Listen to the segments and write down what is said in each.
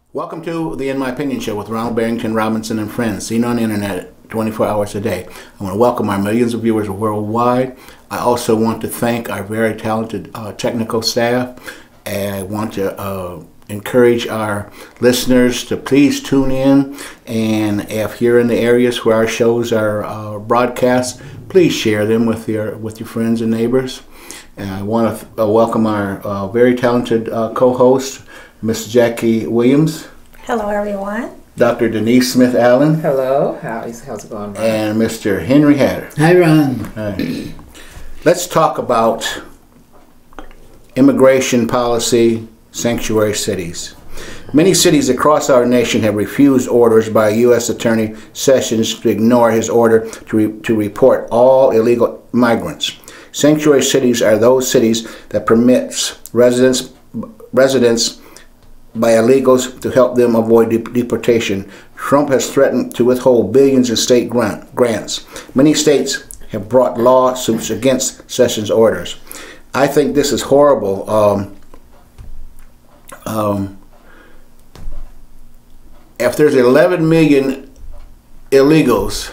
Welcome to the In My Opinion Show with Ronald Barrington Robinson and friends, seen on the internet 24 hours a day. I want to welcome our millions of viewers worldwide. I also want to thank our very talented technical staff. And I want to encourage our listeners to please tune in. And if you're in the areas where our shows are broadcast, please share them with your friends and neighbors. And I want to welcome our very talented co-host, Miss Jackie Williams. Hello, everyone. Dr. Denise Smith-Allen. Hello. How's it going, Ron? And Mr. Henry Hatter. Hi, Ron. Hi. Let's talk about immigration policy, sanctuary cities. Many cities across our nation have refused orders by U.S. Attorney Sessions to ignore his order to report all illegal migrants. Sanctuary cities are those cities that permits residents by illegals to help them avoid deportation. Trump has threatened to withhold billions in state grants. Many states have brought lawsuits against Sessions' orders. I think this is horrible. If there's 11 million illegals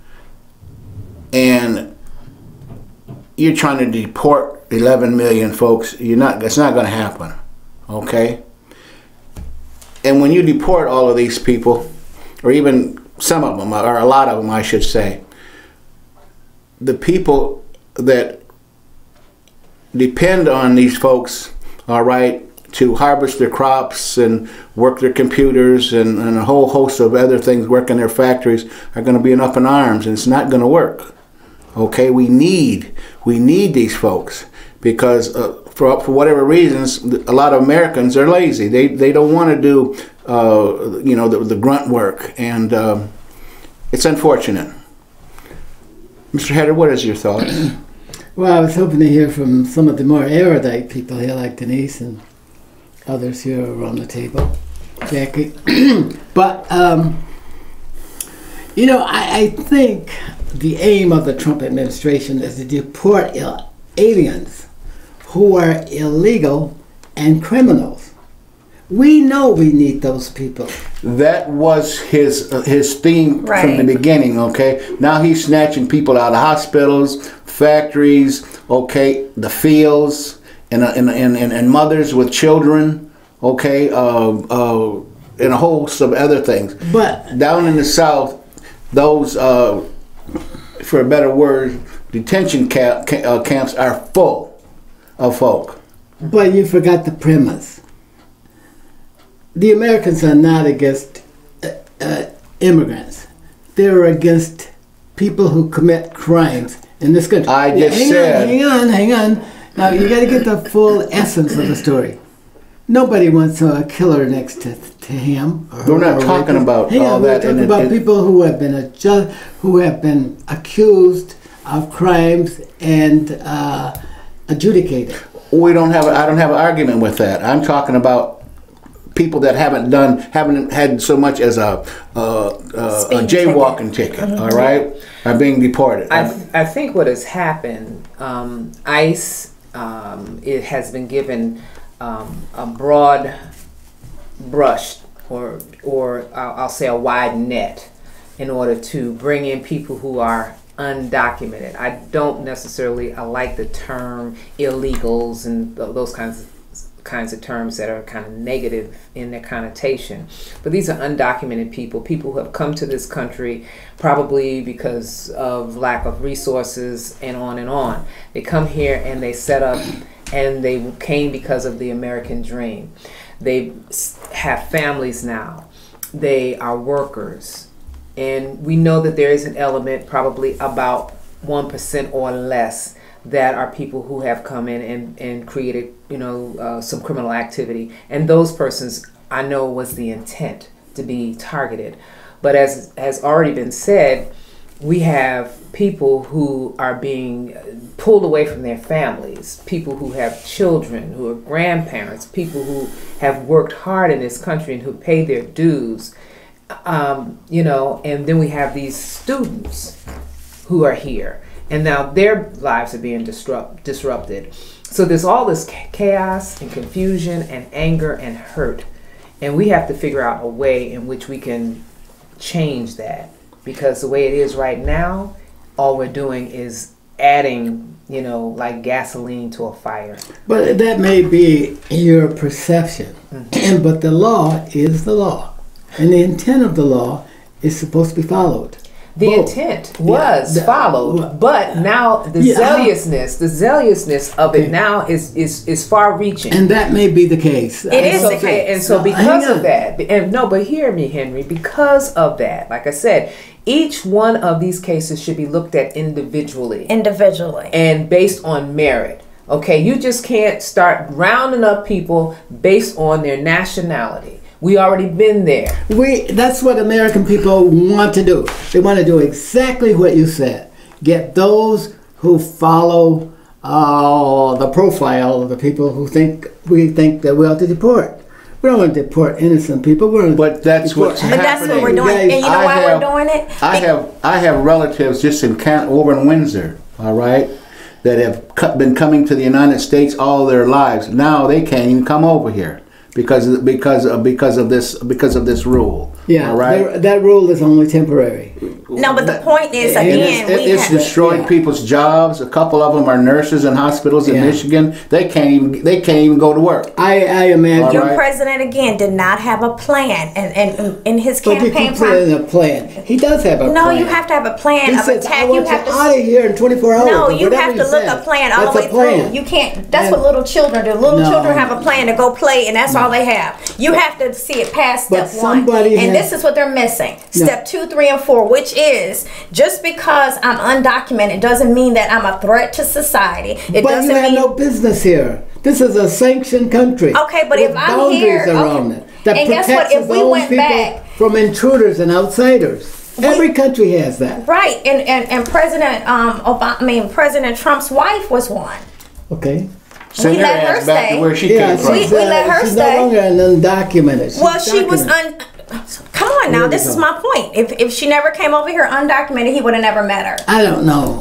and you're trying to deport 11 million folks, it's not going to happen. Okay? And when you deport all of these people, or even some of them, or a lot of them, I should say, the people that depend on these folks, all right, to harvest their crops and work their computers and a whole host of other things, work in their factories, are going to be up in arms, and it's not going to work. Okay, we need these folks because for whatever reasons, a lot of Americans are lazy. They don't want to do the grunt work, and it's unfortunate. Mr. Hatter, what is your thought? Well, I was hoping to hear from some of the more erudite people here, like Denise and others here around the table, Jackie. But I think the aim of the Trump administration is to deport aliens who are illegal and criminals. We know we need those people. That was his theme from the beginning, okay? Now he's snatching people out of hospitals, factories, okay, the fields, and mothers with children, okay, and a whole host of other things. But down in the South, those, for a better word, detention camps are full of folk. But you forgot the premise. The Americans are not against immigrants. They're against people who commit crimes in this country. I just said... Hang on. Now, you got to get the full essence of the story. Nobody wants a killer next to him. We're not talking about all that. We're talking about people who have been accused of crimes and adjudicated. I don't have an argument with that. I'm talking about people that haven't had so much as a jaywalking ticket. All right, are being deported. I think what has happened, ICE, it has been given a broad brush, or I'll say a wide net, in order to bring in people who are undocumented. I don't necessarily like the term illegals and those kinds of terms that are kind of negative in their connotation. But these are undocumented people who have come to this country probably because of lack of resources and on and on. They come here and they set up, and they came because of the American dream. They have families now. They are workers. And we know that there is an element, probably about 1% or less, that are people who have come in and created, some criminal activity. And those persons, I know, was the intent to be targeted. But as has already been said, we have people who are being pulled away from their families, people who have children, who are grandparents, people who have worked hard in this country and who pay their dues. And then we have these students who are here, and now their lives are being disrupted. So there's all this chaos and confusion and anger and hurt And we have to figure out a way in which we can change that, because the way it is right now, all we're doing is adding, like gasoline to a fire. But that may be your perception. But the law is the law. And the intent of the law is supposed to be followed. The intent was followed, but now the zealousness of it now is far reaching. And that may be the case. It is the case. And so because of that, but hear me, Henry, because of that, like I said, each one of these cases should be looked at individually. And based on merit. Okay, you just can't start rounding up people based on their nationality. We already been there. That's what American people want to do. They want to do exactly what you said. Get those who follow the profile of the people who we think that we ought to deport. We don't want to deport innocent people. But that's what's happening. But that's what we're doing. And you know why we're doing it? I have relatives just over in Windsor, all right, that have been coming to the United States all their lives. Now they can't even come over here because of this rule. Yeah, all right? That rule is only temporary. No, but the point is, again, it's destroying people's jobs. A couple of them are nurses in hospitals in Michigan. They can't even go to work. I imagine your president again did not have a plan, and in his campaign a plan. He does have a plan. No, you have to have a plan of attack. You have to out of here in 24 hours. No, you have to look a plan all the way through. You can't. That's what little children do. Little children have a plan to go play, and that's all they have. You have to see it past step one, and this is what they're missing. Step 2, 3, and 4, which is just because I'm undocumented doesn't mean that I'm a threat to society. But you have no business here. This is a sanctioned country. Okay, but if I'm here, and guess what? If we went back from intruders and outsiders, every country has that. Right, and President Trump's wife was one. Okay. Send her ass back to where she came from. We let her she's stay. No longer an undocumented. Well, she was Come on now, this is my point. If she never came over here undocumented, he would have never met her. I don't know.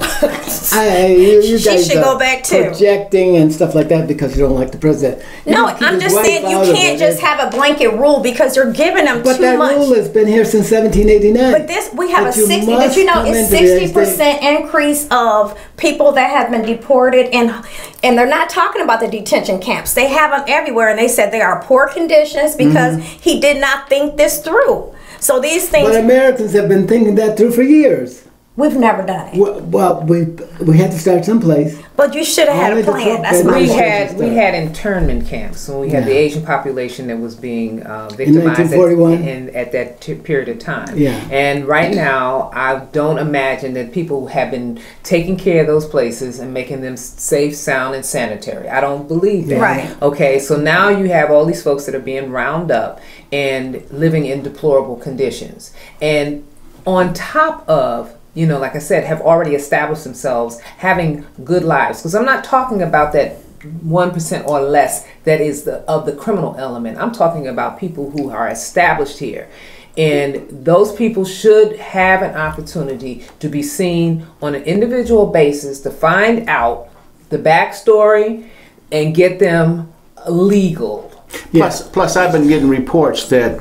You she guys should go back too. Projecting and stuff like that because you don't like the president. No, I'm just saying you can't just have a blanket rule because you're giving them too much. But that rule has been here since 1789. But we have a 60. Did you know it's 60% increase of people that have been deported, and they're not talking about the detention camps. They have them everywhere, and they said they are poor conditions because he did not think this through. So these things. But Americans have been thinking that through for years. We've never done it. Well, we had to start someplace. But you should have had a plan. That's my point. We had internment camps when we had the Asian population that was being victimized in 1941 at that period of time. Yeah. And right now, I don't imagine that people have been taking care of those places and making them safe, sound, and sanitary. I don't believe that. Right. Okay. So now you have all these folks that are being rounded up and living in deplorable conditions, and on top of, like I said, have already established themselves having good lives. Because I'm not talking about that 1% or less that is of the criminal element. I'm talking about people who are established here. And those people should have an opportunity to be seen on an individual basis to find out the backstory and get them legal. Plus, I've been getting reports that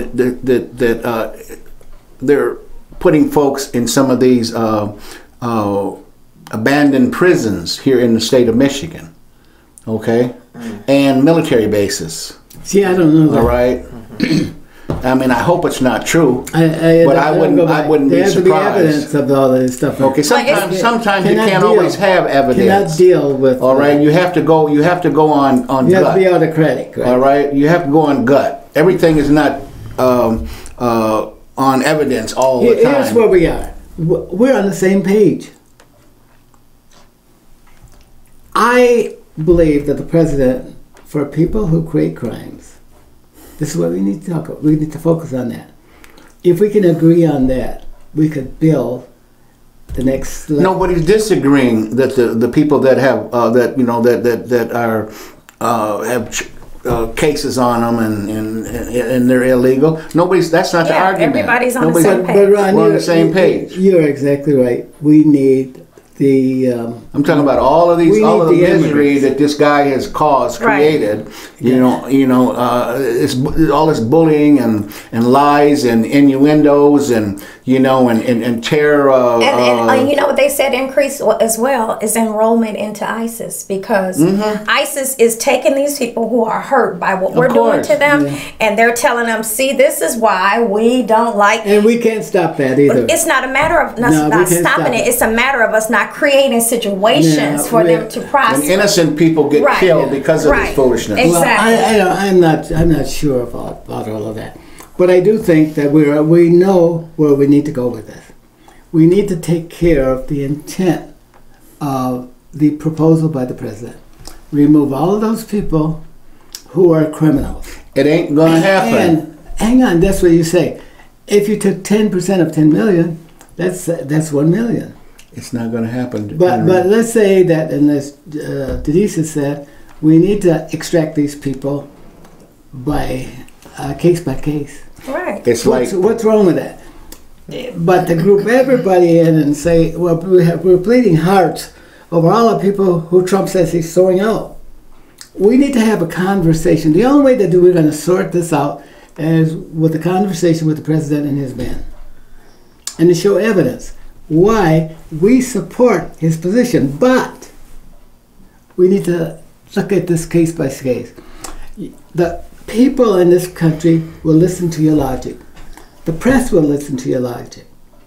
they're putting folks in some of these abandoned prisons here in the state of Michigan, okay, and military bases. See, I don't know that. All right. I mean, I hope it's not true, but I wouldn't be surprised. There has to be evidence of all of this stuff. Okay, sometimes you can't always have evidence. Cannot deal with. All right, you have to go on you gut. You have to be autocratic. Right? All right, you have to go on gut. Everything is not on evidence all the time. Here's where we are. We're on the same page. I believe that the president, for people who create crimes, this is what we need to talk about. We need to focus on that. If we can agree on that, we could build the next level. Nobody's disagreeing that the people that have that have cases on them and they're illegal. That's not the argument. Everybody's on the same page. But Ron, we're on the same page. You're exactly right. We need I'm talking about all of the misery that this guy has caused, created. Right. It's all this bullying and lies and innuendos and terror. And you know what they said increase as well is enrollment into ISIS, because ISIS is taking these people who are hurt by what we're doing to them, and they're telling them, see, this is why we don't like. And we can't stop that either. It's not a matter of not stopping it. It's a matter of us not creating situations for them to prosper. And innocent people get killed because of this foolishness. Exactly. Well, I'm not sure about all of that, but I do think that we know where we need to go with this. We need to take care of the intent of the proposal by the president. Remove all of those people who are criminals. It ain't gonna happen. And hang on, that's what you say. If you took 10% of 10 million, that's 1 million. It's not going to happen. But let's say that, and as Denise has said, we need to extract these people by case. Right. It's what's wrong with that? But to group everybody in and say, well, we're bleeding hearts over all the people who Trump says he's throwing out. We need to have a conversation. The only way that we're going to sort this out is with a conversation with the president and his men, and to show evidence why we support his position. But we need to look at this case by case. The people in this country will listen to your logic. The press will listen to your logic.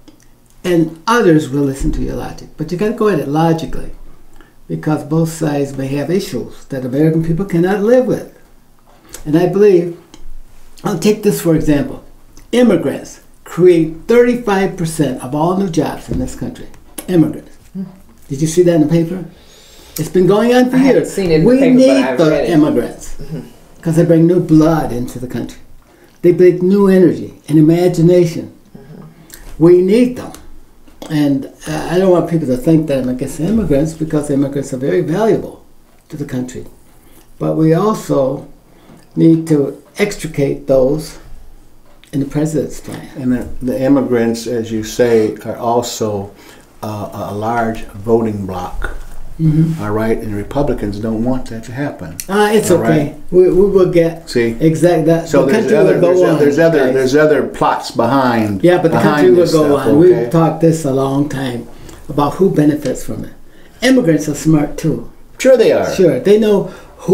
And others will listen to your logic. But you got to go at it logically, because both sides may have issues that American people cannot live with. And I believe, I'll take this for example. Immigrants create 35% of all new jobs in this country. Immigrants. Did you see that in the paper? It's been going on for years. Seen it in the paper, we need the immigrants because they bring new blood into the country. They bring new energy and imagination. We need them. And I don't want people to think that I'm against immigrants, because immigrants are very valuable to the country. But we also need to extricate those in the president's plan. And the immigrants, as you say, are also a large voting bloc. All right, and Republicans don't want that to happen. It's all okay. Right? We will get exactly that. So there's other plots behind. Yeah, but the country will go on. Okay? We've talked this a long time about who benefits from it. Immigrants are smart too. Sure, they are. Sure, they know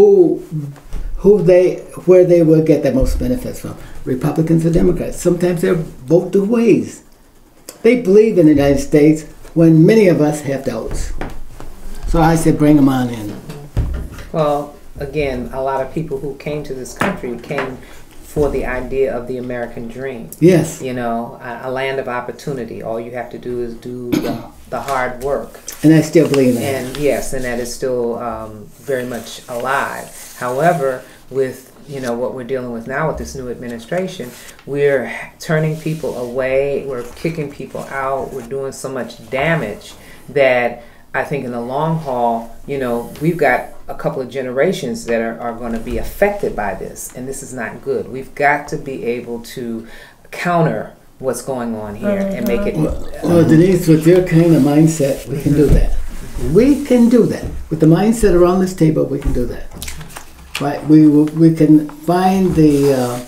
where they will get the most benefits from. Republicans or Democrats. Sometimes they're both the ways. They believe in the United States when many of us have doubts. So I said, bring them on in. Well, again, a lot of people who came to this country came for the idea of the American dream. Yes. You know, a land of opportunity. All you have to do is do the hard work. And I still believe in that. And yes, and that is still very much alive. However, with what we're dealing with now with this new administration, we're turning people away. We're kicking people out. We're doing so much damage that I think in the long haul, we've got a couple of generations that are going to be affected by this, and this is not good. We've got to be able to counter what's going on here and make it. Well, Denise, with your kind of mindset, we can do that. We can do that. With the mindset around this table, we can do that. Right? We can find the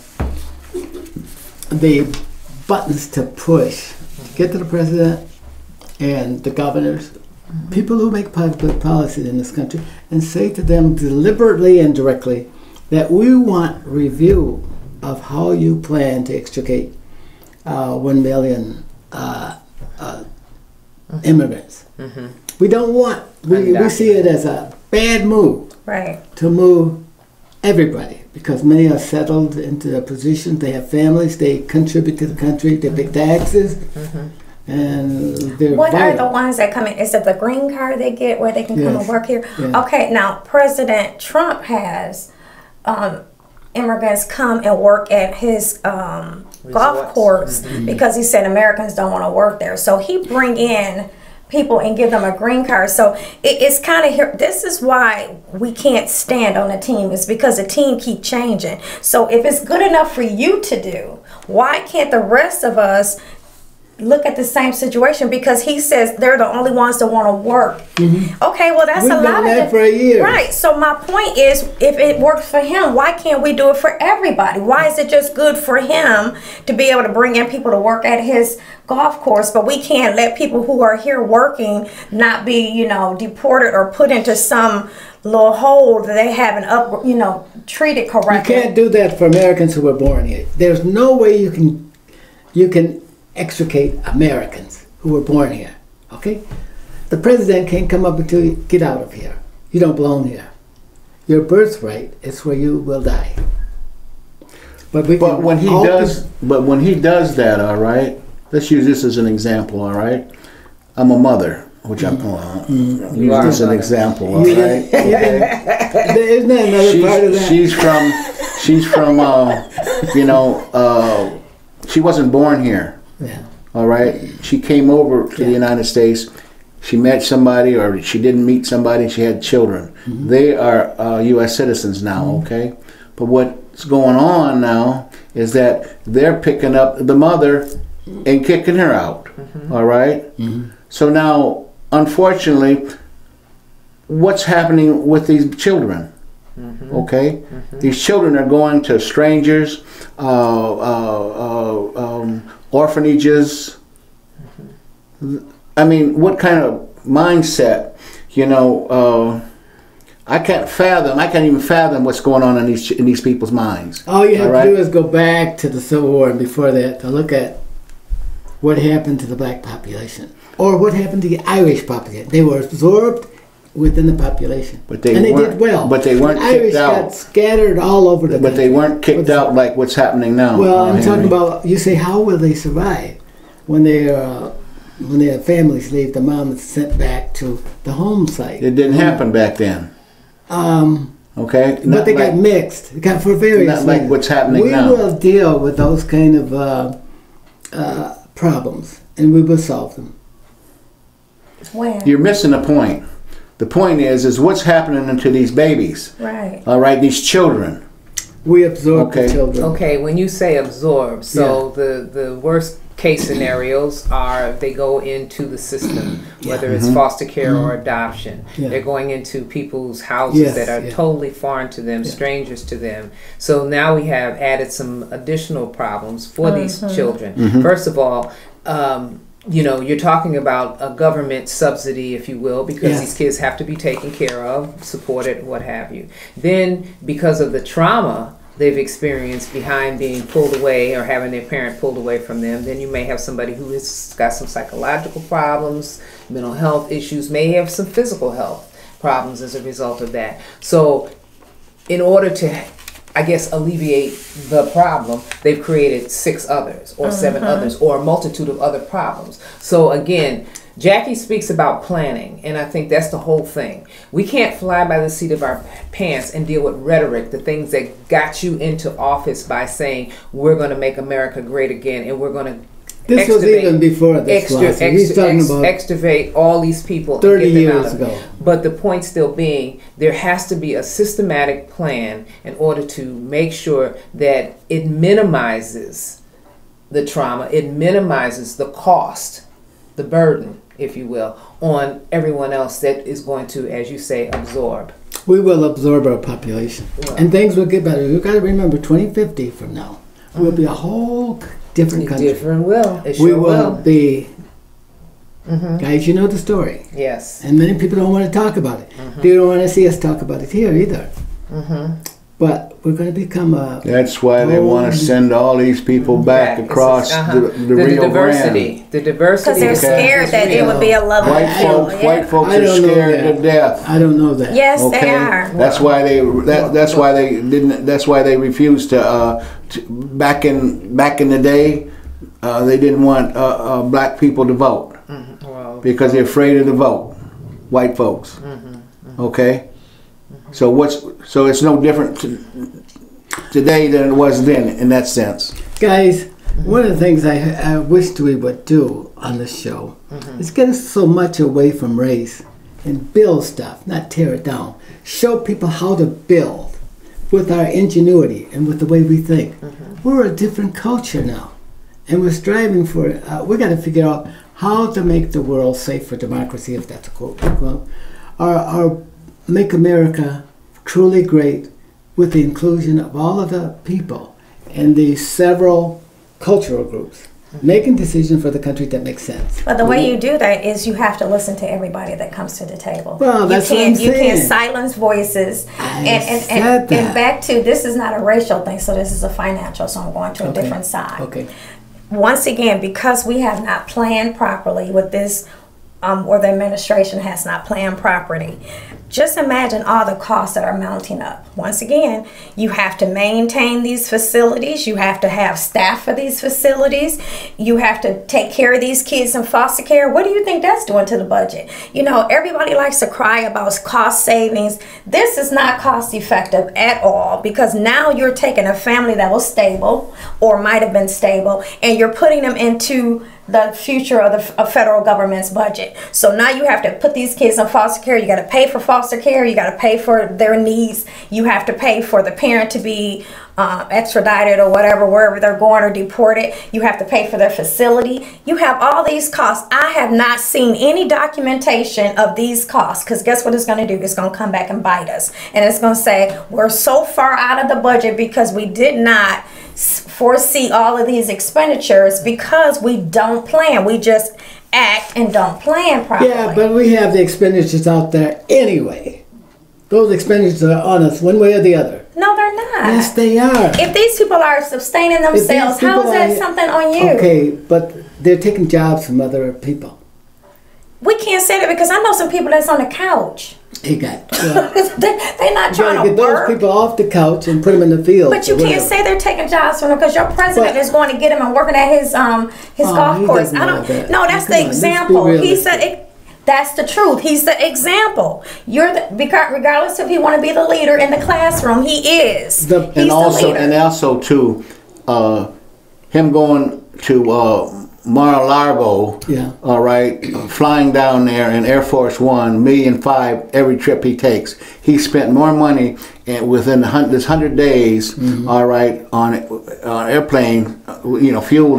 buttons to push to get to the president and the governors, people who make public policy in this country, and say to them deliberately and directly that we want review of how you plan to extricate 1 million immigrants. We don't want, we see it as a bad move to move everybody, because many are settled into their positions, they have families, they contribute to the country, they pay taxes. And what are the ones that come in? Is it the green card they get where they can come and work here? Yeah. Okay, now President Trump has immigrants come and work at his golf course because he said Americans don't want to work there. So he bring in people and give them a green card. So it's kind of here. This is why we can't stand on a team. It's because the team keep changing. So if it's good enough for you to do, why can't the rest of us look at the same situation because he says they're the only ones that want to work. Okay, well that's We've a lot done of that for a year. Right. So my point is, if it works for him, why can't we do it for everybody? Why is it just good for him to be able to bring in people to work at his golf course, but we can't let people who are here working not be, you know, deported or put into some little hole that they haven't treated correctly? You can't do that for Americans who were born here. There's no way you can extricate Americans who were born here. Okay? The president can't come up until you get out of here. You don't belong here. Your birthright is where you will die. But when he does that, all right. Let's use this as an example, all right. I'm a mother, which I'm use this as an example, all right. Okay. Isn't that another part of that? She's from she wasn't born here. Yeah. All right. She came over to the United States. She met somebody, or she didn't meet somebody. She had children. They are U.S. citizens now. Okay. But what's going on now is that they're picking up the mother and kicking her out. All right. So now, unfortunately, what's happening with these children? Okay, these children are going to strangers, orphanages. I mean, what kind of mindset? I can't even fathom what's going on in these people's minds. All you have to do is go back to the Civil War and before that to look at what happened to the black population, or what happened to the Irish population. They were absorbed within the population, and they did well. But they weren't kicked out. Irish got scattered all over the country. But they weren't kicked out like what's happening now. Well, I'm talking about. You say, how will they survive when their families leave? The mom is sent back to the home site. It didn't happen back then. Okay, but they got mixed. They got for various reasons. Not like what's happening now. We will deal with those kind of problems, and we will solve them. When? You're missing the point. The point is what's happening to these babies. Right. All right, these children. We absorb the children. Okay, when you say absorb, so the worst case scenarios are they go into the system, whether it's foster care or adoption. They're going into people's houses that are totally foreign to them, strangers to them. So now we have added some additional problems for these children. First of all, you're talking about a government subsidy, if you will, because these kids have to be taken care of, supported, what have you. Then, because of the trauma they've experienced behind being pulled away or having their parent pulled away from them, then you may have somebody who has got some psychological problems, mental health issues, may have some physical health problems as a result of that. So, in order to alleviate the problem, they've created 6 others or 7 others or a multitude of other problems. So again, Jackie speaks about planning, and I think that's the whole thing. We can't fly by the seat of our pants and deal with rhetoric, the things that got you into office by saying, we're going to make America great again, and we're going to This was even before this He's talking about extravate all these people 30 years ago. But the point still being, there has to be a systematic plan in order to make sure that it minimizes the trauma, it minimizes the cost, the burden, if you will, on everyone else that is going to, as you say, absorb. We will absorb our population, and things will get better. You've got to remember, 2050 from now, we'll be a whole different country. Different will. It we sure will be. Guys, you know the story. Yes. And many people don't want to talk about it. They don't want to see us talk about it here either. But we're going to become a... That's why they want to send all these people back across the Rio Grande. The diversity. Because they're scared that it would be a level. White folks are scared to death. I don't know that. Yes, they are. That's why they. That's why they didn't. That's why they refused to. Back in the day, they didn't want black people to vote because they're afraid of the vote. White folks. Okay. So it's no different today than it was then in that sense. Guys, one of the things I wished we would do on this show is get us so much away from race and build stuff, not tear it down. Show people how to build with our ingenuity and with the way we think. We're a different culture now. and we're striving for it. We got to figure out how to make the world safe for democracy, if that's a quote, or make America truly great with the inclusion of all of the people and the several cultural groups, making decisions for the country that makes sense. But the way you do that is you have to listen to everybody that comes to the table. Well, that's what I'm saying. You can't silence voices. And back to, this is not a racial thing, so this is a financial, so I'm going to a different side. Okay. Once again, because we have not planned properly with this, or the administration has not planned properly, just imagine all the costs that are mounting up. Once again, you have to maintain these facilities. You have to have staff for these facilities. You have to take care of these kids in foster care. What do you think that's doing to the budget? You know, everybody likes to cry about cost savings. This is not cost effective at all, because now you're taking a family that was stable or might have been stable, and you're putting them into the future of the federal government's budget. So now you have to put these kids in foster care. You got to pay for foster care. You got to pay for their needs. You have to pay for the parent to be extradited or whatever, wherever they're going, or deported. You have to pay for their facility. You have all these costs. I have not seen any documentation of these costs, because guess what it's going to do? It's going to come back and bite us. And it's going to say, we're so far out of the budget because we did not foresee all of these expenditures, because we don't plan. We just act and don't plan properly. Yeah, but we have the expenditures out there anyway. Those expenditures are on us one way or the other. No, they're not. Yes, they are. If these people are sustaining themselves, how is that something on you? Okay, but they're taking jobs from other people. We can't say that, because I know some people that's on the couch. They got. They're not trying to get work. those people off the couch and put them in the field. But you can't say they're taking jobs from them, because your president is going to get him and working at his golf course. I don't. No, that's the example. He said that's the truth. He's the example. Regardless if he want to be the leader in the classroom, he is. He's the leader. And also too, him going to Mar-a-Lago, all right, flying down there in Air Force One, $1.5 million every trip he takes. He spent more money within this 100 days, all right, on airplane, fuel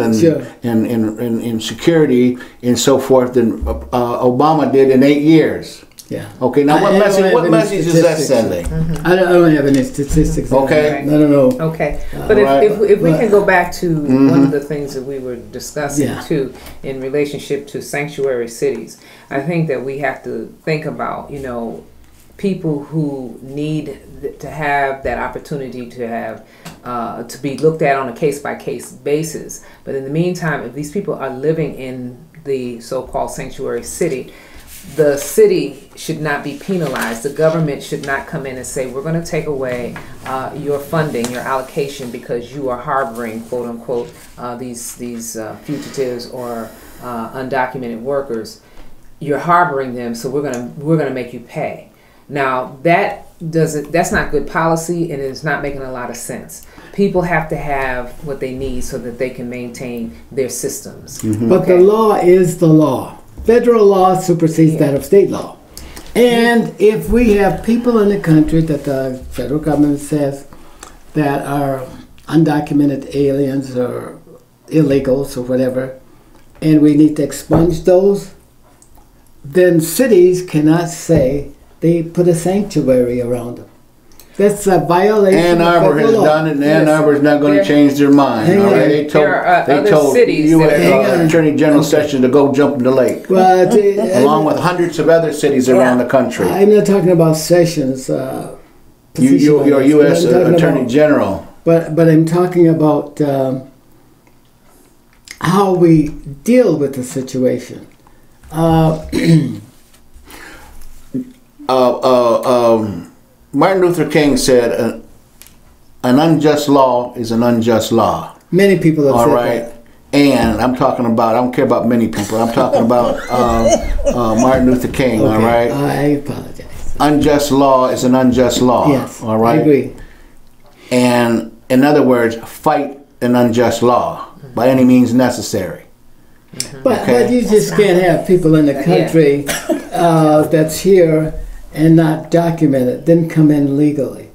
and security and so forth than Obama did in 8 years. Yeah. Okay. Now, what message is that sending? I don't have any statistics. Okay. I don't know. Okay. But if we can go back to one of the things that we were discussing too, in relationship to sanctuary cities, I think that we have to think about, people who need to have that opportunity to have to be looked at on a case-by-case basis. But in the meantime, if these people are living in the so-called sanctuary city, the city should not be penalized. The government should not come in and say, we're going to take away your funding, your allocation, because you are harboring, quote unquote, these fugitives or undocumented workers. You're harboring them, so we're gonna make you pay. Now that's not good policy, and it's not making a lot of sense. People have to have what they need so that they can maintain their systems. But the law is the law. Federal law supersedes that of state law. And if we have people in the country that the federal government says that are undocumented aliens or illegals or whatever, and we need to expunge those, then cities cannot say they put a sanctuary around them. That's a violation. Ann Arbor has done it, and Ann Arbor is not going to change their mind. They told U.S. Attorney General Sessions to go jump in the lake, along with hundreds of other cities around the country. I'm not talking about Sessions. Your U.S. Attorney General. But I'm talking about how we deal with the situation. Martin Luther King said, an unjust law is an unjust law. Many people have said that. And I'm talking about, I don't care about many people, I'm talking about Martin Luther King, all right? I apologize. Unjust law is an unjust law, yes, all right? I agree. And in other words, fight an unjust law by any means necessary. But you just can't have people in the country that's here and not documented, then come in legally.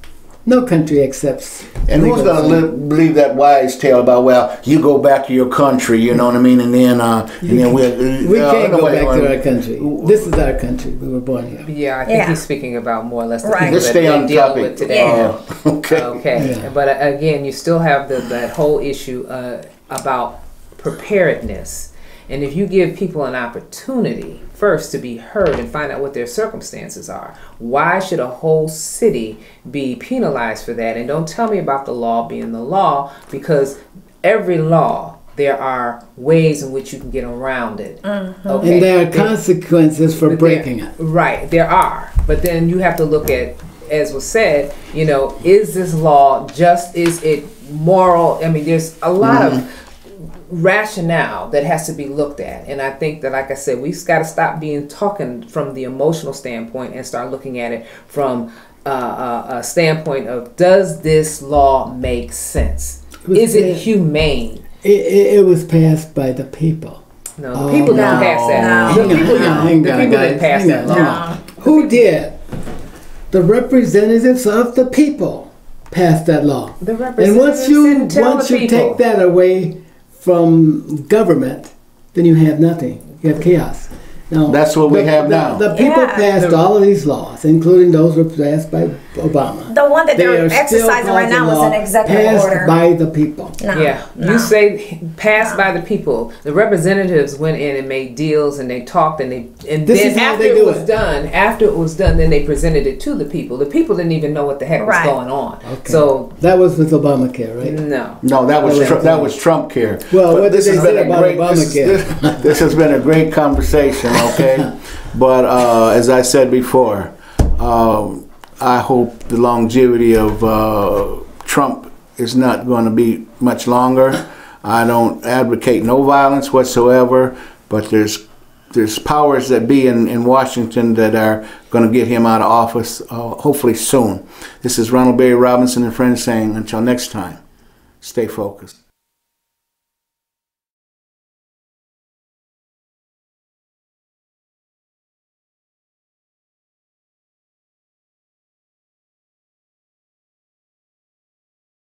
No country accepts. And who's going to believe that wise tale about, well, you go back to your country, you know what I mean, and then we can't go back to our country. This is our country. We were born here. Yeah, I think he's speaking about more or less the right. people Let's that stay they're on dealing topic. with today. Okay. Okay. Yeah. But again, you still have that whole issue about preparedness. And if you give people an opportunity first to be heard and find out what their circumstances are, why should a whole city be penalized for that? And don't tell me about the law being the law, because every law, there are ways in which you can get around it. Mm-hmm. Okay. And there are consequences for breaking it. Right, there are. But then you have to look at, as was said, you know, is this law just, is it moral? I mean, there's a lot of rationale that has to be looked at. And I think that, like I said, we've got to stop talking from the emotional standpoint and start looking at it from a standpoint of, does this law make sense? Is it humane? It was passed by the people. No, the people didn't pass that. No. The people didn't pass that law. No. Who did? The representatives of the people passed that law. The And representatives didn't tell once the you people. take that away from government, then you have nothing. You have chaos. Now, That's what we have now. The people Yeah. passed all of these laws, including those that were passed by Obama. The one that They they're are still exercising right now causing is an law executive passed order. by the people. No, Yeah, no. you say passed by the people. The representatives went in and made deals and they talked and This then is how after they it do was it. done, then they presented it to the people. The people didn't even know what the heck Right. was going on. Okay. So That was with Obamacare, right? no. No, that was That was- that was Trump care. Well, But what did this they has say been a about great- Obamacare? This has been a great conversation, okay? But as I said before, I hope the longevity of Trump is not going to be much longer. I don't advocate no violence whatsoever, but there's powers that be in Washington that are going to get him out of office hopefully soon. This is Ronald Berry Robinson and friends saying, until next time, stay focused.